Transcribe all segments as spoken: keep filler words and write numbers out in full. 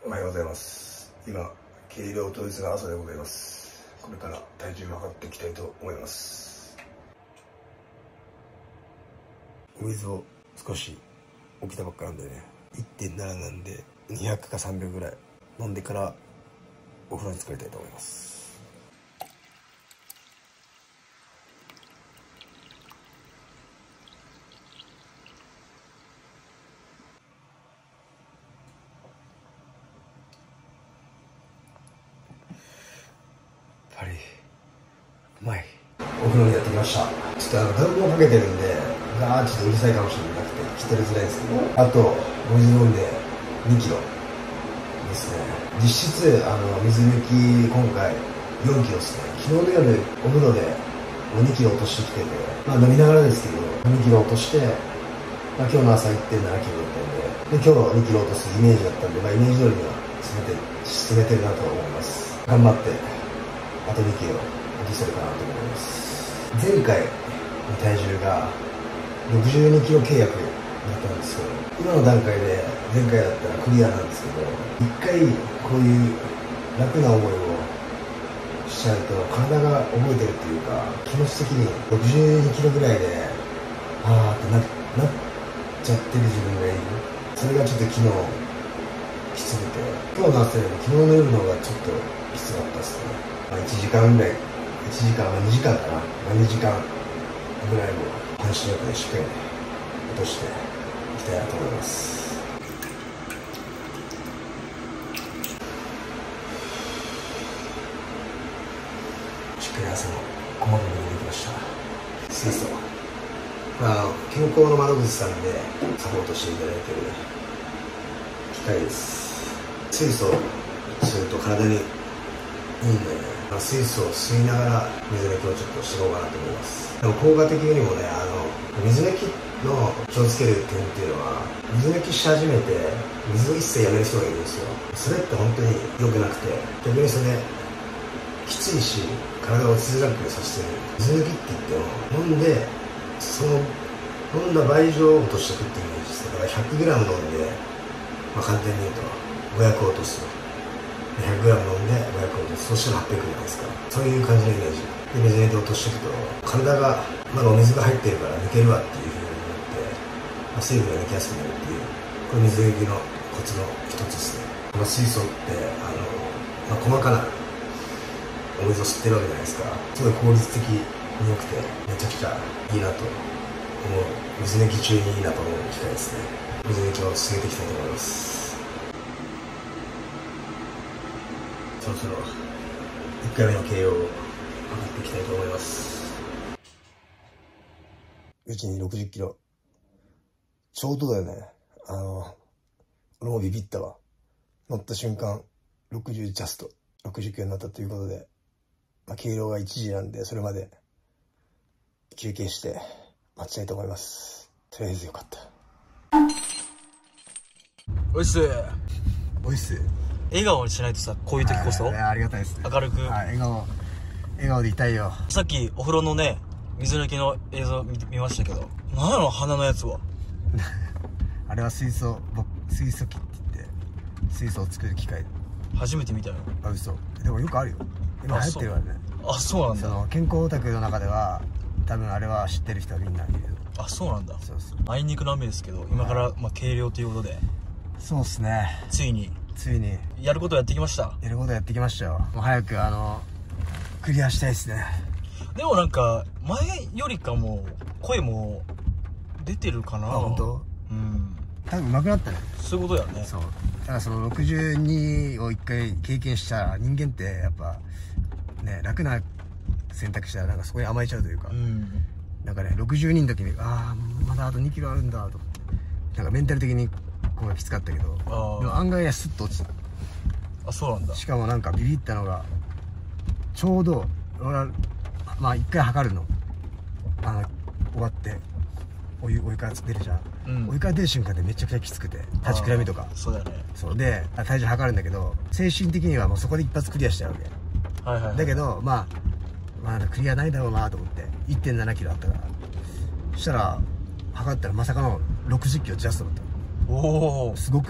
おはようございます。今、計量当日の朝でございます。これから体重を測っていきたいと思います。お水を少し起きたばっかなんでね、いってんなな なんでにひゃくかさんびゃくぐらい飲んでからお風呂に浸かりたいと思います。やっぱりうまい。お風呂にやってきました。ちょっとあの暖房かけてるんでガーッちょっとうるさいかもしれなくて聞き取りづらいですけど、あとお水飲んでにキロですね。実質あの水抜き今回よんキロですね。昨日の夜お風呂でにキロ落としてきてて、まあ飲みながらですけどにキロ落として、まあ、今日の朝 いってんななキロだったんで、で今日にキロ落とすイメージだったんで、まあ、イメージ通りには進めて進めてるなと思います。頑張ってあとにキロ落とせるかなと思います。前回の体重がろくじゅうにキロ契約だったんですけど、今の段階で前回だったらクリアなんですけど、一回こういう楽な思いをしちゃうと体が覚えてるっていうか、気持ち的にろくじゅうにキロぐらいであーってな、なっちゃってる自分がいる。それがちょっと昨日きつくて、今日の朝よりも昨日の夜の方がちょっときつかったですね。まあ、いちじかんぐらい、いちじかん、まあ、にじかんかな、まあ、にじかんぐらいも半身浴でしっかり落としていきたいなと思います。しっかり汗も細かく抜いてきました。水素、まあ、健康の窓口さんでサポートしていただいている機械です。水素すると体にいいんで、ね、まあ、水素を吸いながら水抜きをちょっとしていこうかなと思います。でも効果的にもね、あの水抜きの気をつける点っていうのは、水抜きし始めて水を一切やめる人がいるんですよ。それって本当に良くなくて、逆にそれきついし体を落ちづらくさせてる。水抜きって言っても飲んでその飲んだ倍以上落としていくっていうイメージです。だから ひゃくグラム 飲んで、まあ、簡単に言うとごひゃく落とす、ひゃくグラム 飲んでごひゃく落とす、そしたらはっぴゃくじゃないですか。そういう感じのイメージで水抜いて落としていくと、体がまだお水が入ってるから抜けるわっていうふうに思って、まあ、水分が抜きやすくなるっていう、これ水抜きのコツの一つですね。この水素ってあの、まあ、細かなお水を吸ってるわけじゃないですか。すごい効率的に良くてめちゃくちゃいいなと思う、水抜き中にいいなと思う機会ですね。水抜きを続けていきたいと思います。そろそろいっかいめの計量を測っていきたいと思います。うちにろくじゅっキロちょうどだよね。あの俺もビビったわ。乗った瞬間ろくじゅうジャストろくじゅっキロになったということで、まあ、計量がいちじなんで、それまで休憩して待ちたいと思います。とりあえずよかった。 おいっす。 おいっす。 笑顔にしないとさ、こういう時こそ、 はい、ありがたいですね。 明るく、 はい、笑顔笑顔でいたいよ。 さっきお風呂のね、水抜きの映像 見, 見ましたけど、何やろ鼻のやつは。 あれは水素水素機って言って水素を作る機械。 初めて見たよ。 あ、嘘。でもよくあるよ、今流行ってるわね。 あ、そうなんだ。 その健康オタクの中では多分あれは知ってる人はみんないる。 あ、そうなんだ。 そうそう。 あいにくの雨ですけど、今から、まあ、計量ということで、 そうっすね。 ついについにやることやってきました。 やることやってきましたよ。もう早くあのクリアしたいですね。 でもなんか前よりかも声も出てるかな。 あ、本当？ うん、 多分上手くなったね。 そういうことやね。 そうだからそのろくじゅうにを一回経験した人間ってやっぱね、楽な選択したらなんかそこに甘えちゃうというか、うん、なんかねろくじゅうにの時にああまだあとにキロあるんだと、なんかメンタル的にこうきつかったけど、でも案外スッと落ちた。 あ、そうなんだ。 しかもなんかビビったのが、ちょうど俺はまあ一回測るの、あの終わってお湯お湯から出るじゃん、うん、お湯から出る瞬間でめちゃくちゃきつくて、立ちくらみとか。 そうだよね。 そうで体重測るんだけど、精神的にはもうそこで一発クリアしちゃうわけ、はいはいはい、だけどまあまあクリアないだろうなと思って いってんななキロあったから、そしたら測ったらまさかのろくじゅっキロジャストだった。おお、すごくない？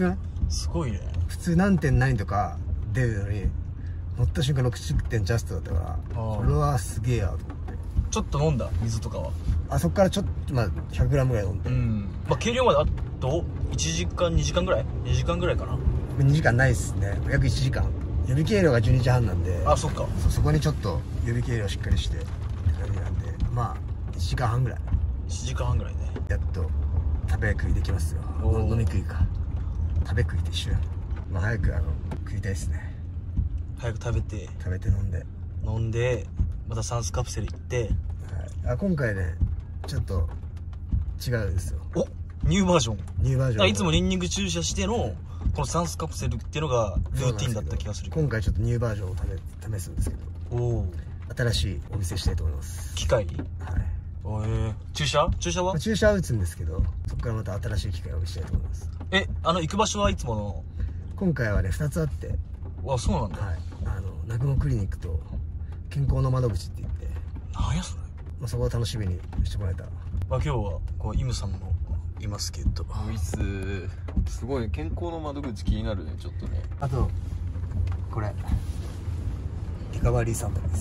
すごいね。 普通何点何とか出るのに乗った瞬間ろくじゅってんジャストだったから、これはすげえやと思って。 ちょっと飲んだ水とかは？ あそこからちょっとまあひゃくグラムぐらい飲んで、うん、 まあ計量まであといちじかんにじかんぐらいにじかんぐらいかな。 にじかんないっすね、約いちじかん。予備計量がじゅうにじはんなんで、 あ、そっか。 そ, そこにちょっと予備計量しっかりしてって感じなんで、まあいちじかんはんぐらい、 いちじかんはんぐらいね。 やっと食べ食いできますよ。飲み食いか食べ食いと一緒や。まあ早くあの食いたいですね。 早く食べて食べて飲んで飲んでまた酸素カプセル行って、 はい、あ今回ねちょっと違うんですよ。 おニューバージョン。 ニューバージョン。 いつもニンニク注射してのこの酸素カプセルっていうのがルーティンだった気がするけど、 今回ちょっとニューバージョンを試すんですけど、おお新しいお見せしたいと思います。 機械？ はい。 おえ注射注射は、 まあ、注射は打つんですけど、そこからまた新しい機械をお見せしたいと思います。 えあの行く場所はいつもの？ 今回はねふたつあって、 あそうなんだ。 はい、あの南雲クリニックと健康の窓口って言って、 なんやそれ。 まあ、そこを楽しみにしてもらえたら。 まあ、今日はこうイムさんもいますけど、 ウイスすごい健康の窓口気になるね。ちょっとね。 あとこれリカバリーサンダルです。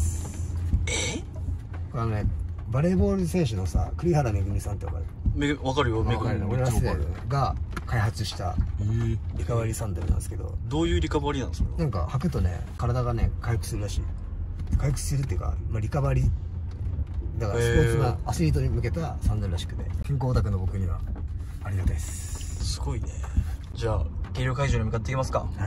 えこれあのねバレーボール選手のさ栗原めぐみさんってわかる？ め分かるよ。めぐみ俺ら世代が開発したリカバリーサンダルなんですけど、 どういうリカバリーなのそれは？ なんか履くとね体がね回復するらしい。回復するっていうか、まあ、リカバリーだからスポーツなアスリートに向けたサンダルらしくて、健康オタクの僕にはありがたいです。 すごいね。じゃあ計量会場に向かっていきますか。 はい。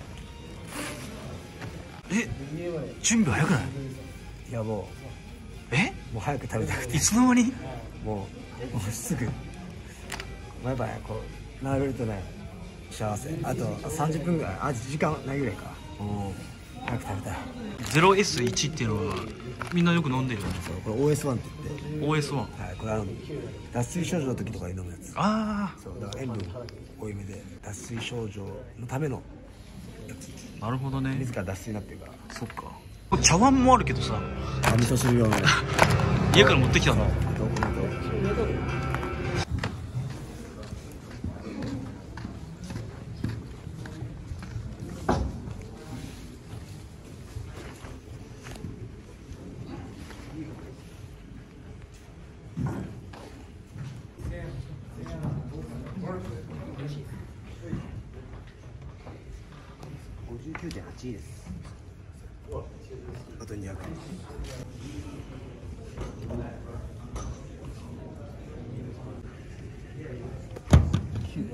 え準備早くない？ いやもうえもう早く食べたくて、 いつの間にもうもうすぐやっぱねこう並べるとね幸せ。あとさんじゅっぷんぐらい、あ時間ないぐらいか。お早く食べたい。 ゼロエスワン っていうのはみんなよく飲んでるよね。 そうこれ オーエスワン って言ってオーエスワン、 はい、これあの脱水症状の時とかに飲むやつ。 ああそうだから塩分多いめで脱水症状のためのやつ。 なるほどね。 自ら脱水になってるから。 そっか。これ茶碗もあるけどさ、 あ味噌汁用のね家から持ってきたの？ どこにどごじゅうきゅうてんはちです。あとにひゃく。きゅうです。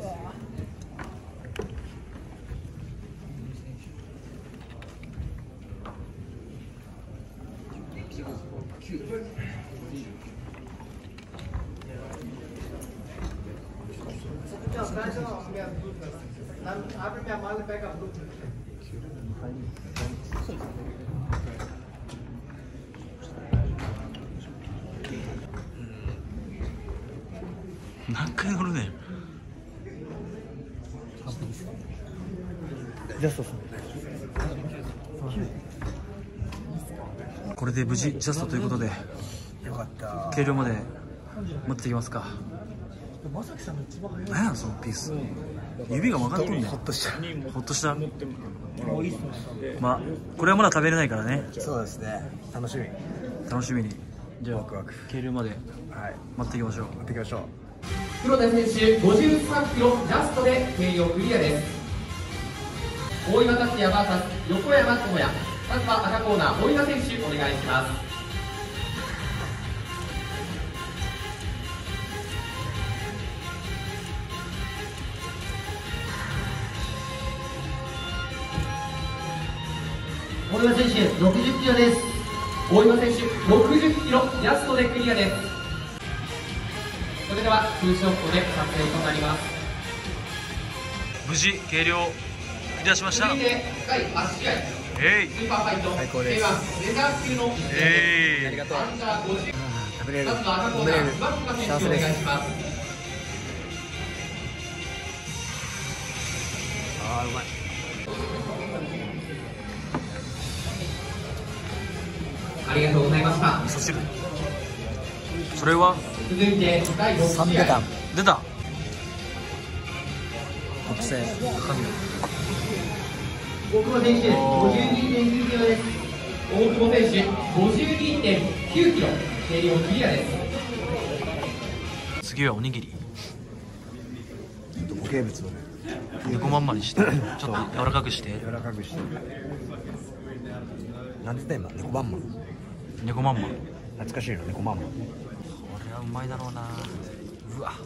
何回乗るね。 ジャストさん。 これで無事ジャストということで、 よかった。 計量まで持っていきますか。何やそのピース、指が曲がってるんだよ。 ほっとした。 ほっとした。まあこれはまだ食べれないからね。 そうですね。楽しみ。 楽しみに。じゃあワクワク計量まではい待っていきましょう。 待っていきましょう。 黒田選手ごじゅうさんキロジャストで計量クリアです。大岩達也 ブイエス 横山智也。まずは赤コーナー大岩選手お願いします。大岩選手ろくじゅっキロです。大岩選手ろくじゅっキロジャストでクリアです。それではツーショットで撮影となります。 無事計量クリアしました。 続いてだいはち試合えいスーパーファイト最高です。 ケーワン レザー級の一戦えいありがとう。 アンダーごじゅう。 食べれる。 まずは赤コーナー岩塚選手お願いします。 ああうまい。 ありがとうございました。 味噌汁。それは続いてだいろく試合サムゲタン。 出た。 特製神の大久保選手 ごじゅうにてんきゅうキロです。大久保選手 ごじゅうにてんきゅうキロ、計量クリアです。 次はおにぎり固形物をね猫まんまにしてちょっと柔らかくして柔らかくしてなんて言った今猫まんま猫まんま懐かしいの猫まんまこれはうまいだろうな。うわ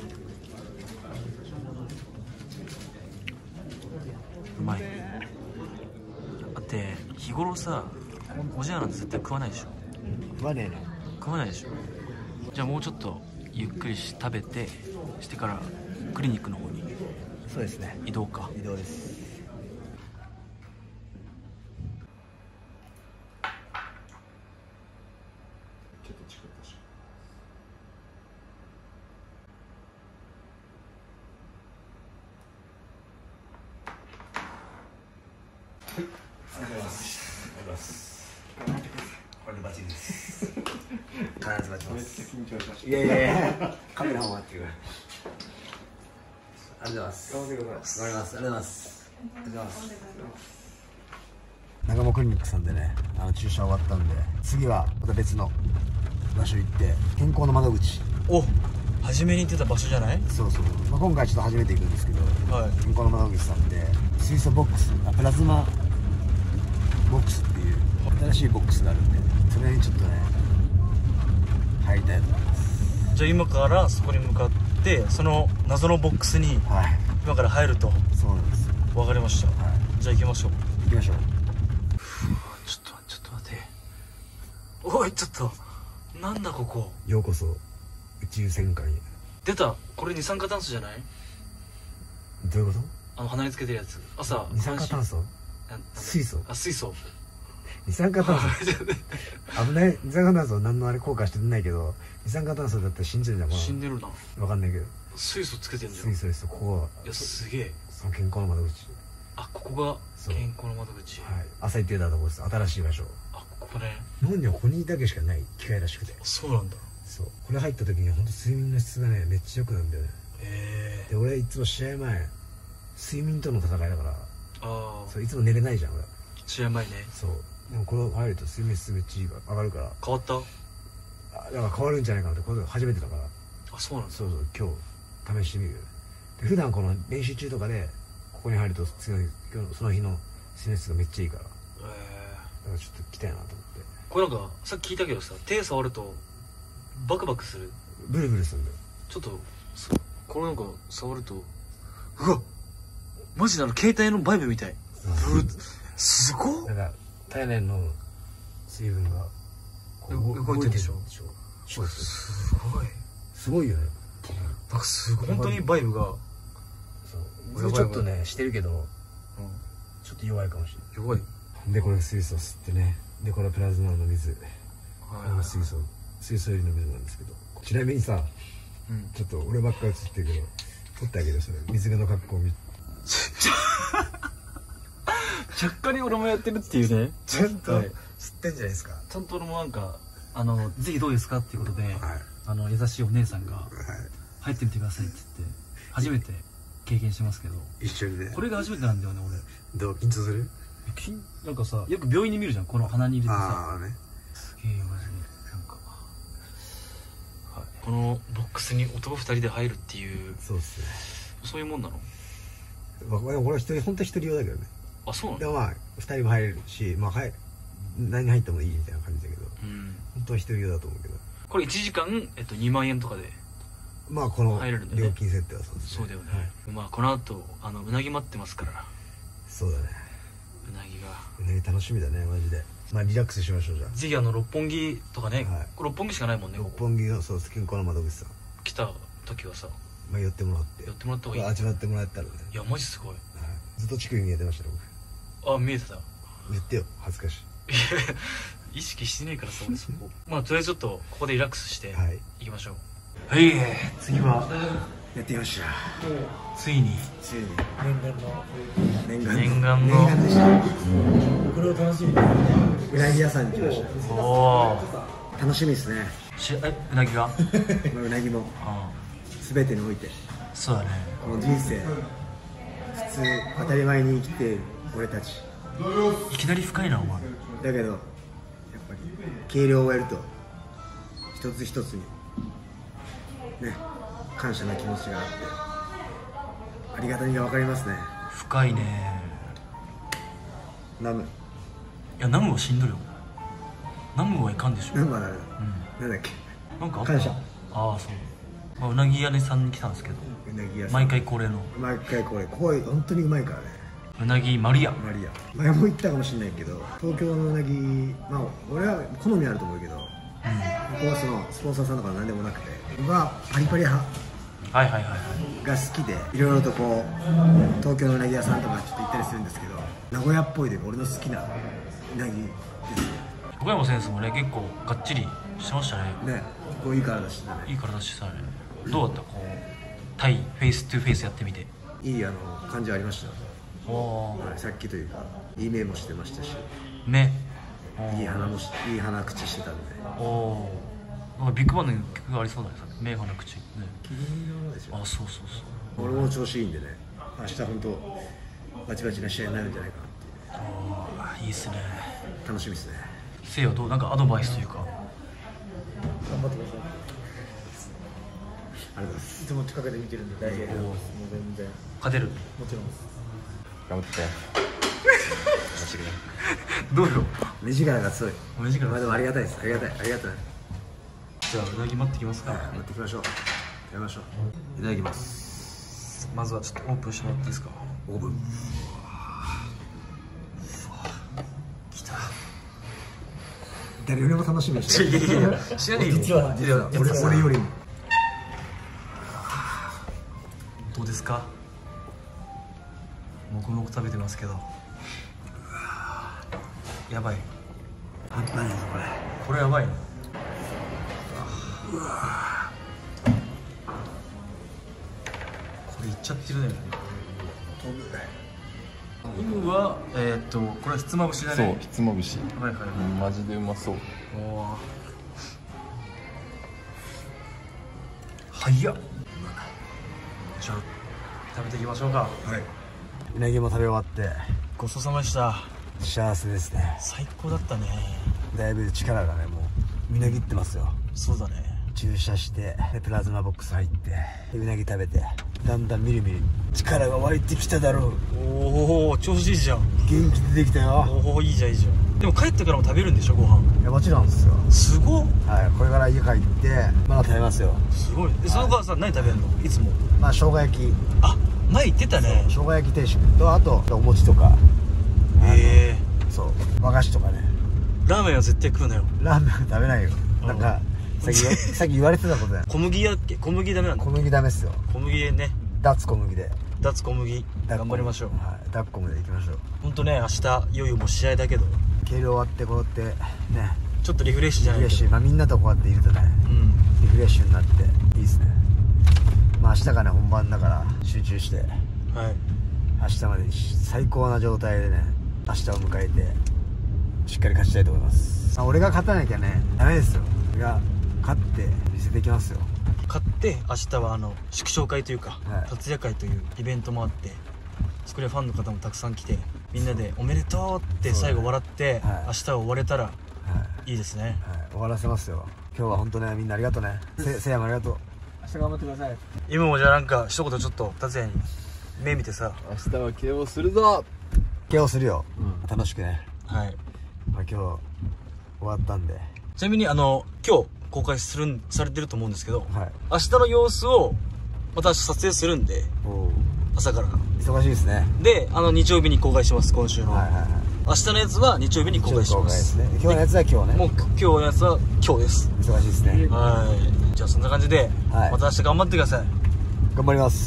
うまい。だって日頃さおじやなんて絶対食わないでしょ。 食わねえな食わないでしょ。じゃあもうちょっとゆっくりし食べてしてからクリニックの方にそうですね移動か。 移動です。ちょっとチクッとしはい、ありがとうございます。ありがとうございます。これでバッチリです。必ずバッチリます。めっちゃ緊張しました。いやいやいや、カメラも待ってくれ。ありがとうございます。頑張ってください。頑張ります。ありがとうございます。ありがとうございます。長茂クリニックさんでね、あの注射終わったんで、次はまた別の場所行って健康の窓口。 お、初めに行ってた場所じゃない？ そうそう、まあ、今回ちょっと初めて行くんですけど、 はい、 健康の窓口さんで水素ボックス、あプラズマボックスっていう新しいボックスがあるんで、それにちょっとね入りたいと思います。 じゃあ今からそこに向かってその謎のボックスに今から入ると。 そうなんです。 わかりました、はい、じゃあ行きましょう。 行きましょう。 ちょっとちょっと待って、おいちょっとなんだここ。 ようこそ宇宙戦艦へ。 出た、これ二酸化炭素じゃない？ どういうこと？ あの鼻につけてるやつ。朝二酸化炭素？水素？ あ、水素。 二酸化炭素危ない。二酸化炭素何のあれ効果してないけど、二酸化炭素だったら死んでるじゃん。 死んでるな。 分かんないけど水素つけてんじゃん。 水素です。ここは。 いやすげえ。 その健康の窓口。 あ、ここが健康の窓口。 はい、朝行ってたところです。新しい場所。 あ、ここね。 日本にはここにだけしかない機械らしくて。 そうなんだ。 そう、これ入った時に本当睡眠の質がねめっちゃ良くなるんだよね。へえ。で俺いつも試合前睡眠との戦いだから、ああ、そういつも寝れないじゃん俺。 試合前ね。そう。 でもこれ入ると睡眠質めっちゃ上がるから。変わった？あ、だから変わるんじゃないかなって。これ初めてだから。あ、そうなんだ。そうそう、今日試してみるよね。で普段この練習中とかでここに入ると次の日、今日のその日の睡眠質がめっちゃいいから。へえ。だからちょっと来たいなと思って。これなんかさっき聞いたけどさ、手触るとバクバクする。ブルブルするんだよ。ちょっとこれなんか触ると、うわマジであの携帯のバイブみたい。ブー、すごっ。だから体内の水分が動いてるでしょ。すごいすごいよね。なんかすごい本当にバイブが。そうちょっとねしてるけど、ちょっと弱いかもしれない。弱いで、これ水素吸ってね。でこれプラズマの水、この水素水素入りの水なんですけど、ちなみにさ、うん、ちょっと俺ばっかり映ってるけど撮ってあげる。それ水着の格好を見ちゃっかり俺もやってるっていうね。ちゃんと、はい、知ってんじゃないですか。ちゃんと俺もなんかあのぜひどうですかっていうことで、はい、あの優しいお姉さんが入ってみてくださいって言って初めて経験してますけど、一緒にね。これが初めてなんだよね俺。どう緊張する？なんかさ、よく病院で見るじゃん、この鼻に入れてさ。ああね。すげえマジでなんか、はい、このボックスに男二人で入るっていう。そうっすね。そういうもんなの？俺は一人、本当は一人用だけどね。あ、そうなの？でもまあ二人も入れるし、まあはい、何入ってもいいみたいな感じだけど、うん、本当は一人用だと思うけど。これいちじかんえっとにまんえんとかで。まあこの料金設定はそうですね。そうだよね。はい、まあこの後あのうなぎ待ってますから。そうだね。うなぎがうなぎ楽しみだねマジで。まあリラックスしましょう。じゃあぜひあの六本木とかね、はい、六本木しかないもんね。六本木のそう健康の窓口さん来た時はさ、まあ寄ってもらって寄ってもらった方がいい。味わってもらえたらね。いやマジすごい、はい、ずっと乳首見えてましたね僕。あ、見えてた。言ってよ、恥ずかしい意識してねえからさ俺そこまあとりあえずちょっとここでリラックスしていきましょう。はい、次はやってみました。ついについに念願の念願の念願でした。これを楽しみにうなぎ屋さんに来ました。おお楽しみですね。しえうなぎがうなぎも全てにおいてそうだね。この人生普通当たり前に生きている俺たちいきなり深いなお前。 だけどやっぱり計量を終えると一つ一つにね感謝の気持ちがあってありがたみが分かりますね。 深いね。 ナムいやナムはしんどいよ。ナムはいかんでしょ。 ナムは誰だ、 うん、 なんだっけなんかあった感謝。 ああそう、まあ、うなぎ屋根さんに来たんですけど、 うなぎ屋さん毎回恒例の毎回これこれ本当にうまいからね。 うなぎマリア。 マリア前も言ったかもしれないけど東京のうなぎまあ俺は好みあると思うけど、ここはそのスポンサーさんとか何でもなくて僕はパリパリ派はいはいはいはいが好きでいろいろとこう東京のうなぎ屋さんとかちょっと行ったりするんですけど名古屋っぽいで俺の好きなうなぎですね。 横山選手もね結構がっちりしてましたね。 ねこういい体してたね。 いい体してたね。どうだったこう対フェイストゥフェイスやってみて。 いいあの感じありましたよ。 おお、 はい、さっきというかいい目もしてましたし目いい鼻もしいい鼻口してたんで。 おおー、なんかビッグバンの曲がありそうだね。目鼻口ね。 君のでしょ。 あそうそうそう。 俺も調子いいんでね明日本当バチバチな試合になるんじゃないかなっていうああいいっすね。 楽しみですね。 せいよどうなんかアドバイスというか。 頑張ってください。ありがとうございます。いつも近くで見てるんで大丈夫です。もう全然勝てる。 もちろんです。 頑張ってどうよ。 目力が強い。 目力が強いまあでもありがたいです。ありがたいありがたい。 じゃあうなぎ待ってきますか。 はい、持ってきましょう。やりましょう。いただきます。 まずはちょっとオープンしてもらっていいですか。 オーブン。 きた。 誰よりも楽しみにしてる。 いやいやいや知らねえよ。 実は実は俺俺よりも。 どうですか。もくもく食べてますけど。やばい。 半端ないぞこれ。 これやばいね。これいっちゃってるね。イムはえー、っとこれはひつまぶしだね。 そうひつまぶし、 はいはいはい。 うんマジでうまそう。 おお。はいや。じゃあ食べていきましょうか。 はい。うなぎも食べ終わってごちそうさまでした。 幸せですね。 最高だったね。 だいぶ力がねもうみなぎってますよ。 そうだね。 駐車してでプラズマボックス入ってでうなぎ食べてだんだんみるみる力が湧いてきただろう。 おお調子いいじゃん。 元気出てきたよ。 おおいいじゃんいいじゃん。でも帰ってからも食べるんでしょご飯。 いやもちろんですよ。 すごっ。 はいこれから家帰ってまだ食べますよ。 すごい。でその後さ何食べるのいつも。 まあ生姜焼きあ前言ってたね。 生姜焼き定食とあとお餅とかへえ。 そう和菓子とかね。 ラーメンは絶対食うなよ。 ラーメンは食べないよ。なんかさっきさっき言われてたことだよ。 小麦やっけ。小麦ダメなんだ。 小麦ダメっすよ。 小麦でね。 脱小麦で脱小麦頑張りましょう。 はい脱小麦でいきましょう。 本当ね明日いよいよもう試合だけど計量終わってこうやってねちょっとリフレッシュじゃないけど。 リフレッシュ、まあみんなとこうやっているとねうんリフレッシュになっていいですね。まあ明日がね本番だから集中してはい。 明日までに最高な状態でね明日を迎えてしっかり勝ちたいと思います。まあ、俺が勝たなきゃねダメですよ。俺が勝って見せていきますよ。 買って明日はあの祝勝会というか、 はい、 達也会というイベントもあってそこでファンの方もたくさん来てみんなでおめでとうって最後笑って、 はい、 明日は終われたらはいいいですね。 はい、終わらせますよ。今日は本当ねみんなありがとうね。せせいやもありがとう。明日頑張ってください。 今もじゃあなんか一言ちょっと達也に目見てさ。 明日は ケーオー するぞ。 ケーオー するよ、 うん、 楽しくね。 はい、 まあ、今日終わったんでちなみにあの今日公開するされてると思うんですけど、 はい、 明日の様子をまた撮影するんで朝から忙しいですね。 であの日曜日に公開します。今週の、はいはいはい、明日のやつは日曜日に公開します。 ね、今日のやつは今日ね。 もう今日のやつは今日です。 忙しいですね。 はいじゃあそんな感じで、はい、また明日頑張ってください。 頑張ります。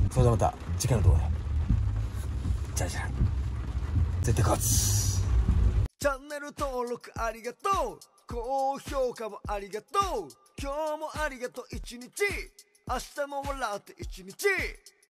それではまた次回の動画でじゃあじゃあ絶対勝つ。チャンネル登録ありがとう。高評価もありがとう。今日もありがとう一日。明日も笑って一日。